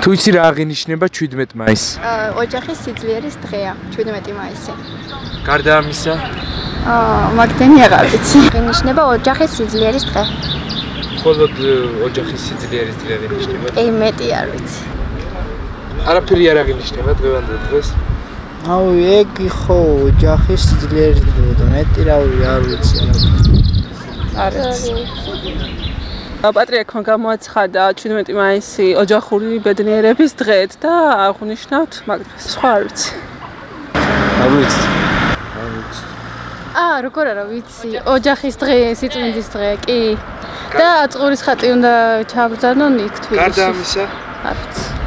თუ იცი რა აღინიშნება 17 მაისი? ოჯახის სიძლიერის დღეა, 17 მაისი. გარდა ამისა? მაგდენი აღარ ვიცი. აღინიშნება ოჯახის სიძლიერის დღე. მხოლოდ ოჯახის სიძლიერის დღე აღინიშნება? კი, მეტი არ ვიცი. არაფერი არ აღინიშნება დღევანდელ დღეს? აუ, ეგ ხო ოჯახის სიძლიერის დღე და მეტი რავი არ ვიცი. არ ვიცი. პატრიარქმა გამოაცხადა 17 მაისი ოჯახური ბედნიერების დღედ და აღნიშნავთ მაგ დღეს. სხვა არ ვიცი. არ ვიცი. როგორ არა ვიცი, ოჯახის დღე, სიწმინდის დღე, კი. და წყურის ხატი უნდა ჩაბრძანონ იქ თბილისში. გარდა ამისა? არ ვიცი.